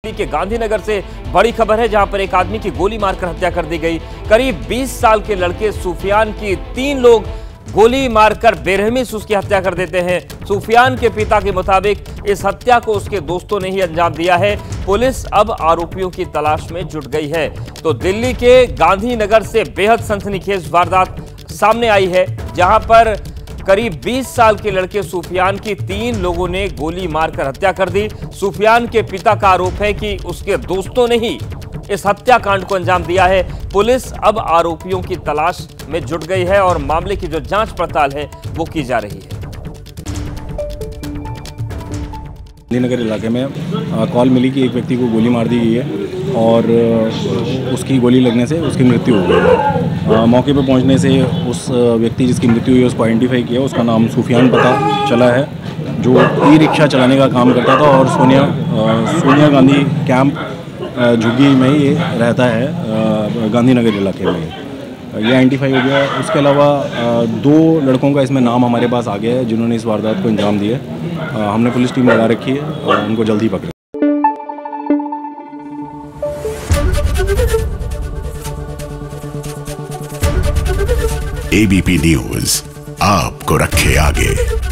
के गांधीनगर से बड़ी खबर है, जहां पर एक आदमी की गोली मारकर हत्या कर दी गई। करीब 20 साल के लड़के सुफियान की 3 लोग गोली मारकर बेरहमी से उसकी हत्या कर देते हैं। सुफियान के पिता के मुताबिक इस हत्या को उसके दोस्तों ने ही अंजाम दिया है। पुलिस अब आरोपियों की तलाश में जुट गई है। तो दिल्ली के गांधीनगर से बेहद सनसनीखेज वारदात सामने आई है, जहां पर करीब 20 साल के लड़के सुफियान की 3 लोगों ने गोली मारकर हत्या कर दी। सुफियान के पिता का आरोप है कि उसके दोस्तों ने ही इस हत्याकांड को अंजाम दिया है। पुलिस अब आरोपियों की तलाश में जुट गई है और मामले की जो जांच पड़ताल है वो की जा रही है। गांधीनगर इलाके में कॉल मिली कि एक व्यक्ति को गोली मार दी गई है और उसकी गोली लगने से उसकी मृत्यु हो गई है। मौके पर पहुंचने से उस व्यक्ति जिसकी मृत्यु हुई है उसको आइडेंटिफाई किया। उसका नाम सुफियान पता चला है, जो ई रिक्शा चलाने का काम करता था और सोनिया गांधी कैंप झुग्गी में ही रहता है, गांधीनगर इलाके में। ये आइडेंटिफाई हो गया। उसके अलावा 2 लड़कों का इसमें नाम हमारे पास आ गया है जिन्होंने इस वारदात को अंजाम दिया। हमने पुलिस टीम लगा रखी है और उनको जल्द ही पकड़े। ABP न्यूज़ आपको रखे आगे।